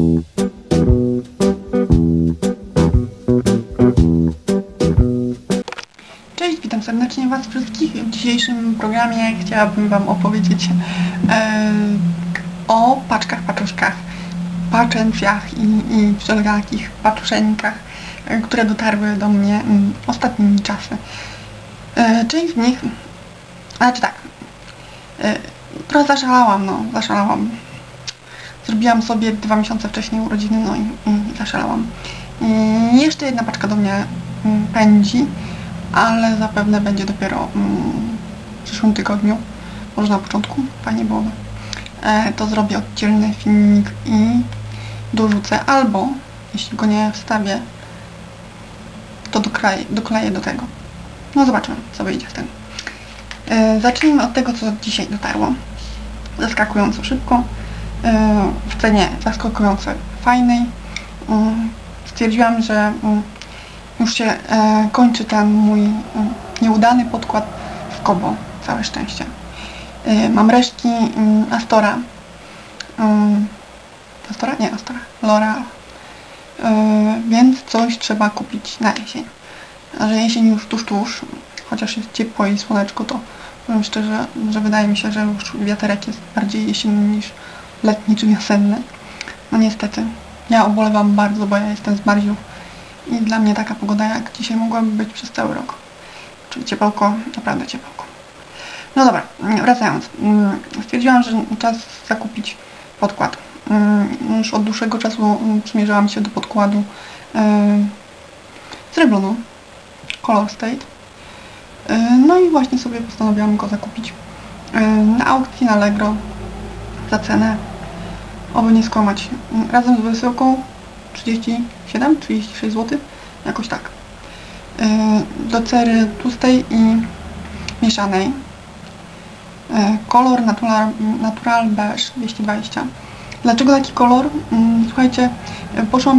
Cześć, witam serdecznie Was wszystkich. W dzisiejszym programie chciałabym Wam opowiedzieć o paczkach, paczuszkach, paczencjach i wszelakich paczuszeninkach, które dotarły do mnie ostatnimi czasy. Część z nich, trochę zaszalałam. Zrobiłam sobie 2 miesiące wcześniej urodziny, no i zaszalałam. I jeszcze jedna paczka do mnie pędzi, ale zapewne będzie dopiero w przyszłym tygodniu, może na początku, fajnie byłoby. To zrobię oddzielny filmik i dorzucę, albo jeśli go nie wstawię, to dokleję do tego. No zobaczymy, co wyjdzie z tego. Zacznijmy od tego, co dzisiaj dotarło. Zaskakująco szybko, w cenie zaskakująco fajnej. Stwierdziłam, że już się kończy ten mój nieudany podkład w Kobo. Całe szczęście. Mam resztki Astora. L'Oreal. Więc coś trzeba kupić na jesień. A że jesień już tuż, chociaż jest ciepło i słoneczko, to powiem szczerze, że wydaje mi się, że już wiaterek jest bardziej jesienny niż letni czy wiosenny. No niestety. Ja ubolewam bardzo, bo ja jestem z Marziów i dla mnie taka pogoda jak dzisiaj mogłaby być przez cały rok. Czyli ciepełko, naprawdę ciepełko. No dobra, wracając. Stwierdziłam, że czas zakupić podkład. Już od dłuższego czasu przymierzałam się do podkładu z Revlonu, Color State. No i właśnie sobie postanowiłam go zakupić na aukcji na Allegro za cenę, oby nie skłamać, razem z wysyłką 36 zł, jakoś tak. Do cery tłustej i mieszanej. Kolor Natural Beige 220. Dlaczego taki kolor? Słuchajcie, poszłam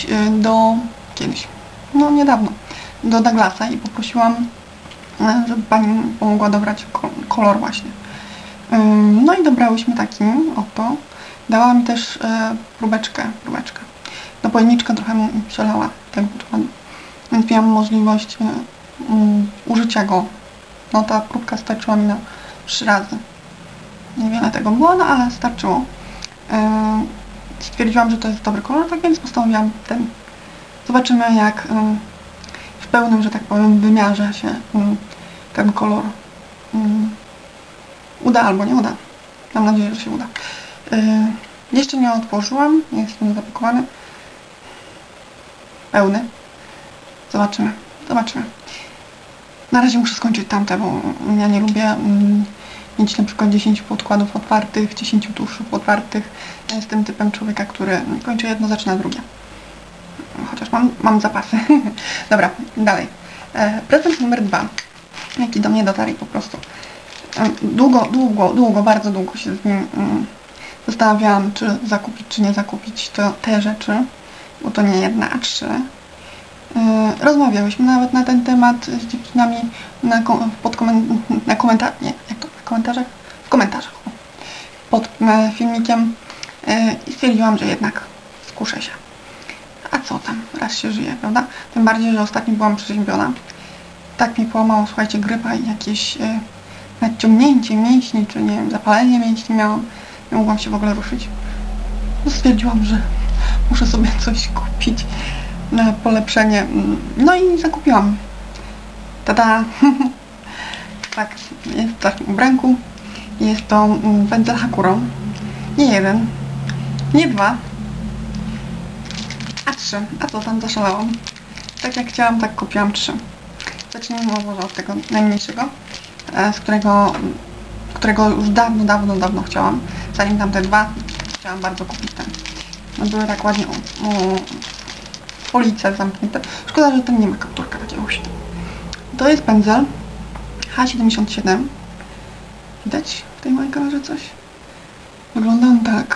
niedawno, do Douglasa i poprosiłam, żeby pani pomogła dobrać kolor właśnie. No i dobrałyśmy taki oto. Dała mi też próbeczkę. Do pojemniczka trochę mi przelała tego podkładu. Więc miałam możliwość użycia go. No ta próbka starczyła mi na 3 razy. Niewiele tego było, no ale starczyło. Stwierdziłam, że to jest dobry kolor, tak więc postanowiłam ten. Zobaczymy, jak w pełnym, że tak powiem, wymiarze się ten kolor uda albo nie uda. Mam nadzieję, że się uda. Jeszcze nie otworzyłam, jest zapakowany. Pełny. Zobaczymy. Na razie muszę skończyć tamte, bo ja nie lubię mieć na przykład 10 podkładów otwartych, 10 tuszów otwartych. Ja jestem typem człowieka, który kończy jedno, zaczyna drugie. Chociaż mam zapasy. Dobra, dalej. Prezent numer 2, jaki do mnie dotarł po prostu. Bardzo długo się z nim zastanawiałam, czy zakupić, czy nie zakupić te rzeczy, bo to nie jedna, a 3. Rozmawiałyśmy nawet na ten temat z dziewczynami w komentarzach pod filmikiem i stwierdziłam, że jednak skuszę się. A co tam, raz się żyje, prawda? Tym bardziej, że ostatnio byłam przeziębiona. Tak mi połamało, słuchajcie, grypa i jakieś nadciągnięcie mięśni, czy nie wiem, zapalenie mięśni miałam. Nie mogłam się w ogóle ruszyć. No stwierdziłam, że muszę sobie coś kupić na polepszenie. No i zakupiłam. Tada! Tak, jest w takim ubranku. Jest to pędzel Hakuro. Nie 1, nie 2, a 3. A co tam zaszalałam? Tak jak chciałam, tak kupiłam 3. Zacznijmy może od tego najmniejszego, z którego już dawno chciałam. Zanim tamte 2, chciałam bardzo kupić ten. No były tak ładnie w police zamknięte. Szkoda, że ten nie ma kapturka takiego. To jest pędzel H77. Widać w tej mojej kamerze coś? Wygląda on tak.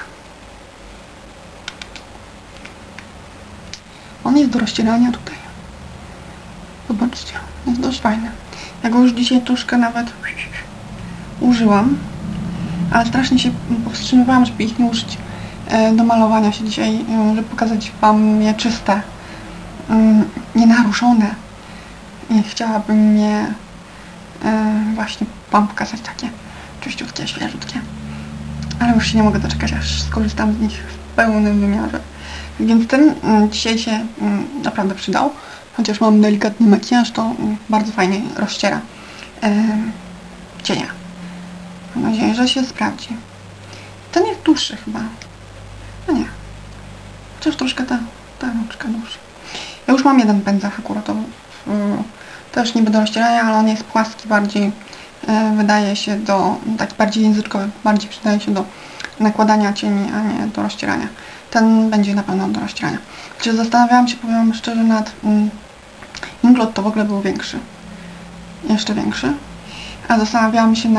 On jest do rozcierania tutaj. Zobaczcie, jest dość fajny. Ja go już dzisiaj troszkę nawet użyłam, ale strasznie się powstrzymywałam, żeby ich nie użyć do malowania się dzisiaj, żeby pokazać Wam je czyste, nienaruszone. I chciałabym je właśnie Wam pokazać takie czyściutkie, świeżutkie. Ale już się nie mogę doczekać, aż skorzystam z nich w pełnym wymiarze. Więc ten dzisiaj się naprawdę przydał. Chociaż mam delikatny makijaż, to bardzo fajnie rozciera cienia. Mam nadzieję, że się sprawdzi. Ten jest dłuższy chyba. No nie. Chociaż troszkę ta rączka dłuższa. Ja już mam jeden pędzel akurat. Też niby do rozcierania, ale on jest płaski bardziej. Wydaje się taki bardziej języczkowy. Bardziej przydaje się do nakładania cieni, a nie do rozcierania. Ten będzie na pewno do rozcierania. Chociaż zastanawiałam się, powiem szczerze, nad Inglot to w ogóle był większy. Jeszcze większy. A zastanawiałam się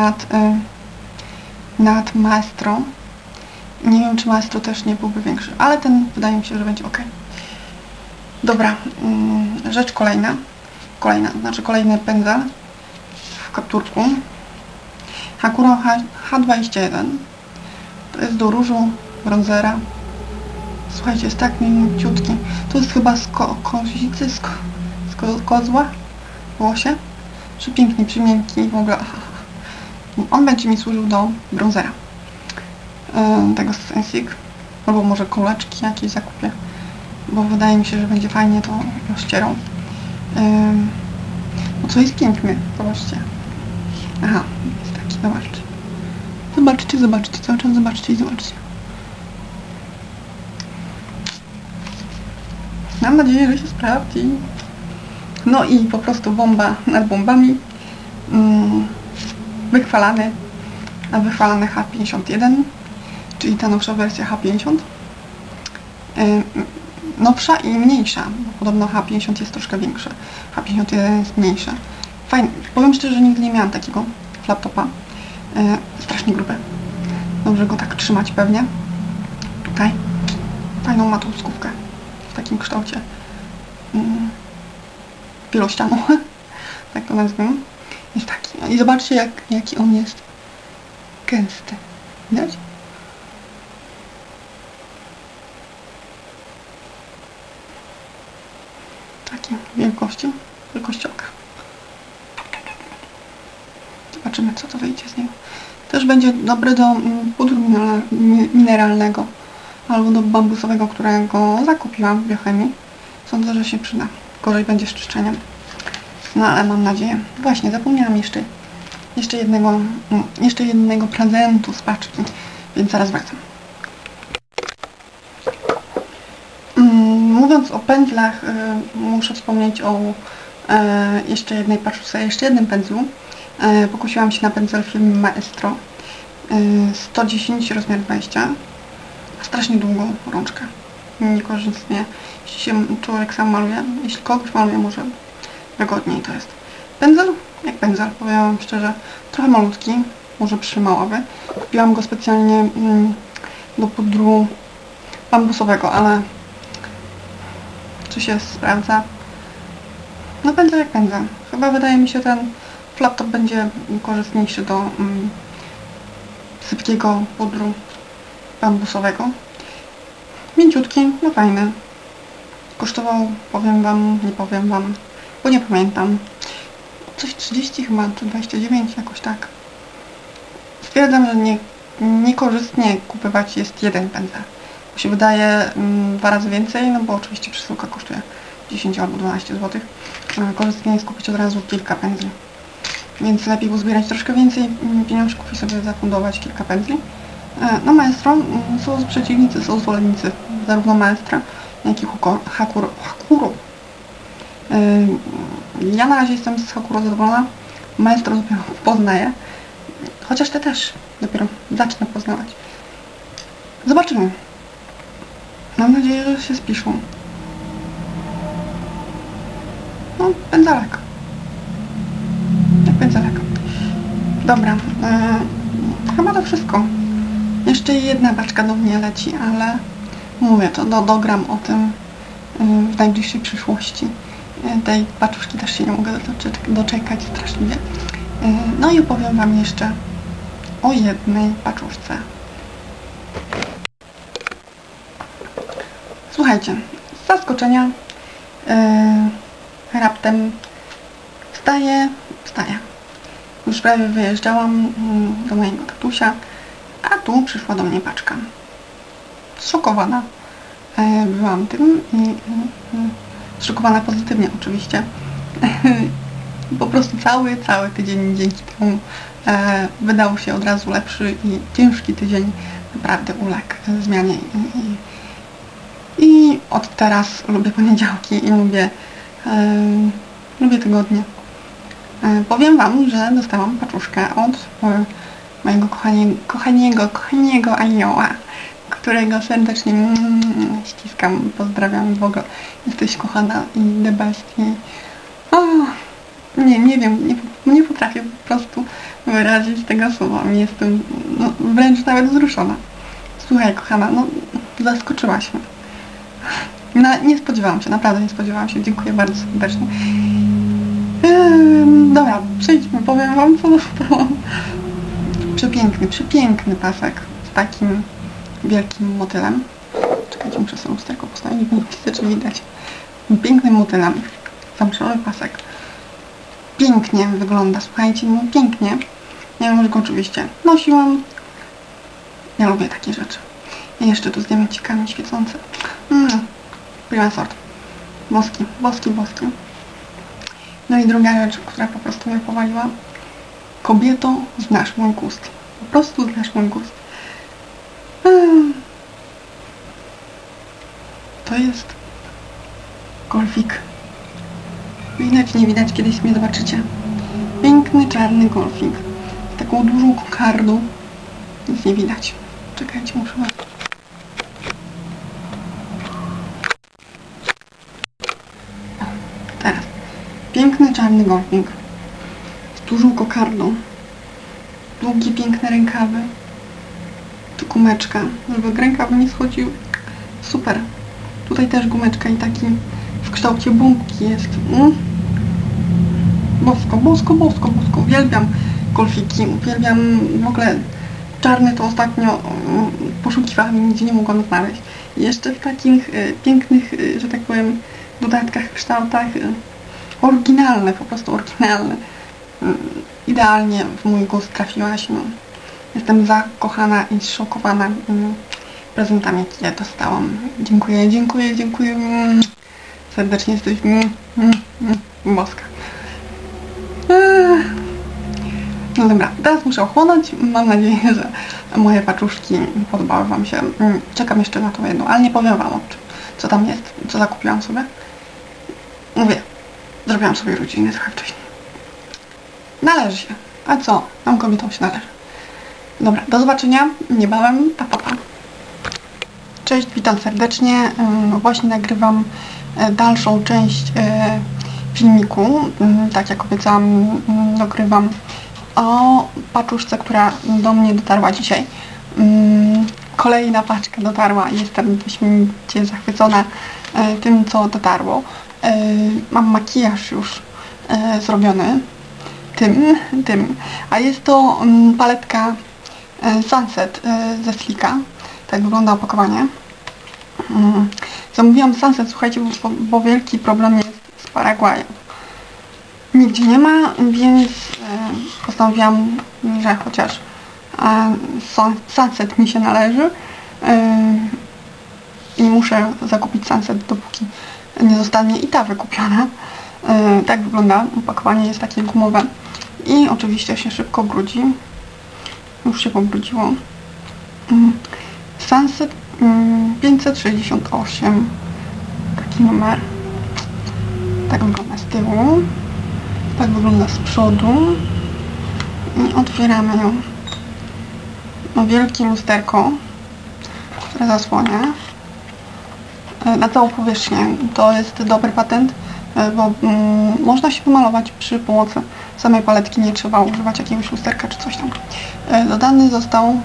nad Maestro. Nie wiem, czy Maestro też nie byłby większy, ale ten wydaje mi się, że będzie ok. Dobra, rzecz kolejna. Kolejny pędzel w kapturku. Hakuro H21. To jest do różu, bronzera. Słuchajcie, jest tak mięciutki. To jest chyba z kozicy, z kozła włosie. Przepięknie, przemiękki w ogóle. On będzie mi służył do bronzera. Tego Sensic. Albo może kuleczki jakieś zakupię. Bo wydaje mi się, że będzie fajnie to rozcierał. No co jest piękny, zobaczcie. Aha, jest taki, zobaczcie. Zobaczcie, cały czas zobaczcie i zobaczcie. Mam nadzieję, że się sprawdzi. No i po prostu bomba nad bombami. Wychwalany H51, czyli ta nowsza wersja H50. Nowsza i mniejsza, bo podobno H50 jest troszkę większe. H51 jest mniejsze. Fajnie. Powiem szczerze, że nigdy nie miałam takiego laptopa. Strasznie gruby. Dobrze go tak trzymać pewnie. Tutaj. Fajną ma tą skówkę. W takim kształcie. Wielościaną. Tak to nazwijmy. Jest taki. I zobaczcie, jaki on jest gęsty. Widać? Takie wielkości oka. Zobaczymy, co to wyjdzie z niego. Też będzie dobre do pudru mineralnego albo do bambusowego, którego zakupiłam w Biochemii. Sądzę, że się przyda. Gorzej będzie z czyszczeniem. No ale mam nadzieję. Właśnie, zapomniałam jeszcze jednego prezentu z paczki, więc zaraz wracam. Mówiąc o pędzlach, muszę wspomnieć o jeszcze jednej paczce, jeszcze jednym pędzlu. Pokusiłam się na pędzel firmy Maestro 110 rozmiar 20. Strasznie długą rączkę. Niekorzystnie, jeśli się człowiek sam maluje. Jeśli kogoś maluje, może wygodniej to jest. Pędzel? Jak pędzel, powiem wam szczerze, trochę malutki, może przymałowy. Kupiłam go specjalnie do pudru bambusowego, ale czy się sprawdza? No pędzel jak pędzel. Chyba wydaje mi się, ten laptop będzie korzystniejszy do sypkiego pudru bambusowego. Mięciutki, no fajny. Kosztował, powiem wam, nie powiem wam, bo nie pamiętam. Coś 30 chyba, czy 29, jakoś tak. Stwierdzam, że niekorzystnie kupować jest jeden pędzel. Bo się wydaje 2 razy więcej, no bo oczywiście przesyłka kosztuje 10 albo 12 zł. Korzystnie jest kupić od razu kilka pędzli. Więc lepiej uzbierać troszkę więcej pieniążków i sobie zafundować kilka pędzli. No Maestro, są przeciwnicy, są zwolennicy zarówno Maestra, jak i Hakuro. Ja na razie jestem z Hakuro zadowolona. Maestro dopiero poznaję. Chociaż te też dopiero zacznę poznawać. Zobaczymy. Mam nadzieję, że się spiszą. No, pędzelek. Jak pędzelek. Dobra. Chyba to wszystko. Jeszcze jedna paczka do mnie leci, ale mówię, to dogram o tym w najbliższej przyszłości. Tej paczuszki też się nie mogę doczekać straszliwie. No i opowiem wam jeszcze o jednej paczuszce. Słuchajcie, z zaskoczenia raptem wstaję. Już prawie wyjeżdżałam do mojego tatusia, a tu przyszła do mnie paczka. Zszokowana byłam tym i zszokowana pozytywnie oczywiście. Po prostu cały tydzień dzięki temu wydał się od razu lepszy i ciężki tydzień naprawdę uległ zmianie i od teraz lubię poniedziałki i lubię tygodnie. Powiem wam, że dostałam paczuszkę od mojego kochanego anioła, którego serdecznie ściskam, pozdrawiam, w ogóle jesteś kochana i the best. Nie wiem, nie potrafię po prostu wyrazić tego słowami. Jestem wręcz nawet wzruszona. Słuchaj, kochana, zaskoczyłaś mnie. Nie spodziewałam się, naprawdę nie spodziewałam się. Dziękuję bardzo serdecznie. Dobra, przejdźmy, powiem wam, co dostałam. Przepiękny pasek z takim wielkim motylem. Czekajcie, muszę sobie lusterko postawić, nie widzę, czy widać. Pięknym motylem. Zamszowy pasek. Pięknie wygląda, słuchajcie, pięknie. Ja już go oczywiście nosiłam. Ja lubię takie rzeczy. I jeszcze tu z diamencikami świecące. Prima sort. Boski. No i druga rzecz, która po prostu mnie powaliła. Kobieto, znasz mój gust. Po prostu znasz mój gust. To jest golfik. Widać, nie widać, kiedyś mnie zobaczycie. Piękny, czarny golfik. Z taką dużą kokardą. Nic nie widać. Czekajcie, muszę... Teraz. Piękny, czarny golfik. Z dużą kokardą. Długie, piękne rękawy. Tu gumeczka, żeby rękawy nie schodził. Super. Tutaj też gumeczka i taki w kształcie bombki jest. Bosko. Uwielbiam golfiki, uwielbiam w ogóle czarny, to ostatnio poszukiwałam i nigdzie nie mogłam znaleźć. I jeszcze w takich pięknych, że tak powiem, dodatkach, kształtach oryginalne, po prostu oryginalne. Idealnie w mój gust trafiłaś. Jestem zakochana i zszokowana prezentami, jakie ja dostałam. Dziękuję. Serdecznie jesteś boska. No dobra, teraz muszę ochłonąć. Mam nadzieję, że moje paczuszki podobały wam się. Czekam jeszcze na to jedno, ale nie powiem wam, co tam jest, co zakupiłam sobie. Mówię, zrobiłam sobie rodziny trochę wcześniej. Należy się. A co? Nam kobietom się należy. Dobra, do zobaczenia niebawem. Pa. Cześć, witam serdecznie. Właśnie nagrywam dalszą część filmiku. Tak jak obiecałam, nagrywam o paczuszce, która do mnie dotarła dzisiaj. Kolejna paczka dotarła i jestem wyśmienicie zachwycona tym, co dotarło. Mam makijaż już zrobiony tym, a jest to paletka Sunset ze Slicka. Tak wygląda opakowanie. Zamówiłam Sunset, słuchajcie, bo wielki problem jest z Paragwaju. Nigdzie nie ma, więc postanowiłam, że chociaż Sunset mi się należy i muszę zakupić Sunset, dopóki nie zostanie i ta wykupiona. Tak wygląda, opakowanie jest takie gumowe i oczywiście się szybko brudzi. Już się pobrudziło. Sunset 568, taki numer. Tak wygląda z tyłu, tak wygląda z przodu i otwieramy ją. No, wielkie lusterko, które zasłania na całą powierzchnię. To jest dobry patent, bo można się wymalować przy pomocy samej paletki, nie trzeba używać jakiegoś lusterka czy coś tam. Dodany został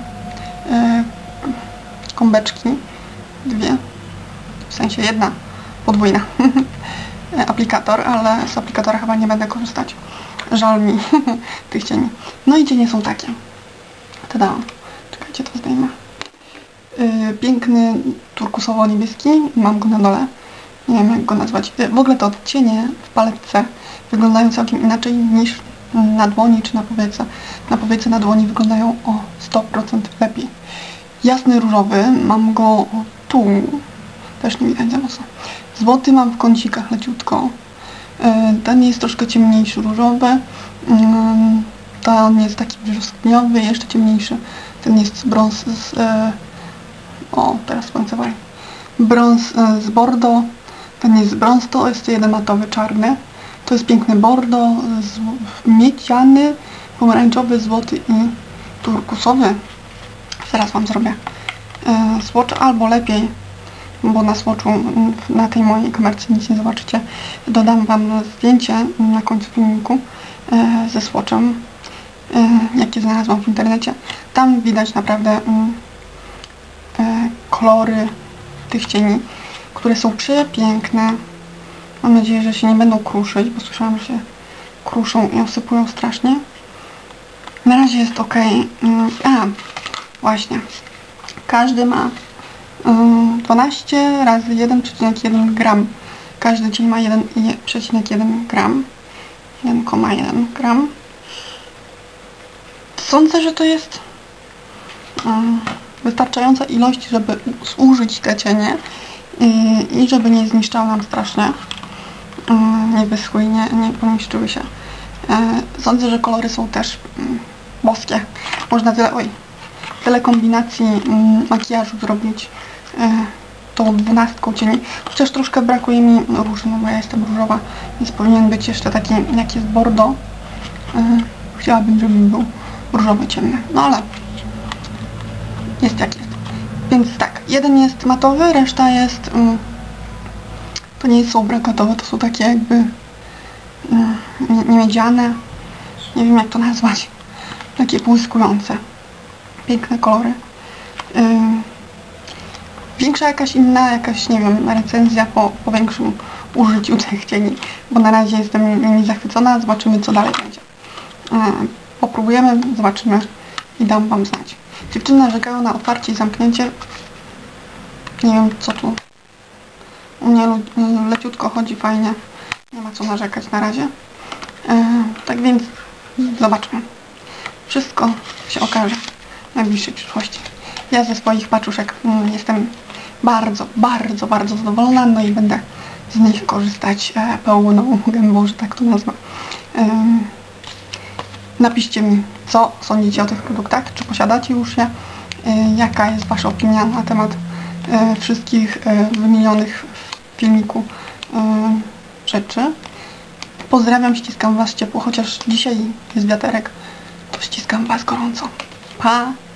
kąbeczki, dwie, w sensie jedna podwójna, aplikator, ale z aplikatora chyba nie będę korzystać. Żal mi tych cieni. No i cienie są takie. Tada. Czekajcie, to zdejmę. Piękny turkusowo-niebieski, mam go na dole. Nie wiem jak go nazwać. W ogóle te odcienie w paletce wyglądają całkiem inaczej niż na dłoni czy na powiece. Na powiece na dłoni wyglądają o 100% lepiej. Jasny różowy, mam go tu, też nie widać za mocno. Złoty mam w kącikach leciutko. Ten jest troszkę ciemniejszy różowy. Ten jest taki brzoskwiniowy, jeszcze ciemniejszy. Ten jest brąz z... o, teraz słońce wali. Brąz z bordo. Ten jest brąz, to jest jeden matowy, czarny. To jest piękny bordo, miedziany, pomarańczowy, złoty i turkusowy. Zaraz wam zrobię swatch, albo lepiej, bo na swatchu, na tej mojej kamerce nic nie zobaczycie. Dodam wam zdjęcie na końcu filmiku ze swatchem, jakie znalazłam w internecie. Tam widać naprawdę kolory tych cieni, które są przepiękne. Mam nadzieję, że się nie będą kruszyć, bo słyszałam, że się kruszą i osypują strasznie. Na razie jest ok. Właśnie. Każdy ma 12 razy 1,1 gram. Każdy cień ma 1,1 gram. 1,1 gram. Sądzę, że to jest wystarczająca ilość, żeby zużyć te cienie i żeby nie zniszczały nam strasznie. Nie wyschły i nie pomieszczyły się. Sądzę, że kolory są też boskie. Można tyle kombinacji makijażu zrobić tą 12 cieni. Chociaż troszkę brakuje mi róży, no bo ja jestem różowa, więc powinien być jeszcze taki, jak jest bordo. Chciałabym, żeby był różowy, ciemny. No ale jest jak jest. Więc tak, jeden jest matowy, reszta jest... to nie są brokatowe, to są takie jakby nie miedziane. Nie wiem jak to nazwać. Takie błyskujące. Piękne kolory. Większa jakaś nie wiem, recenzja po większym użyciu tych cieni, bo na razie jestem nimi zachwycona. Zobaczymy co dalej będzie. Popróbujemy, zobaczymy i dam wam znać. Dziewczyny narzekają na otwarcie i zamknięcie. Nie wiem co tu. U mnie leciutko chodzi fajnie. Nie ma co narzekać na razie. Tak więc zobaczmy. Wszystko się okaże w najbliższej przyszłości. Ja ze swoich paczuszek jestem bardzo, bardzo, bardzo zadowolona, no i będę z nich korzystać pełną gębą, że tak to nazwę. Napiszcie mi, co sądzicie o tych produktach, czy posiadacie już je, jaka jest wasza opinia na temat wszystkich wymienionych w filmiku rzeczy. Pozdrawiam, ściskam was ciepło, chociaż dzisiaj jest wiaterek, to ściskam was gorąco. Pa!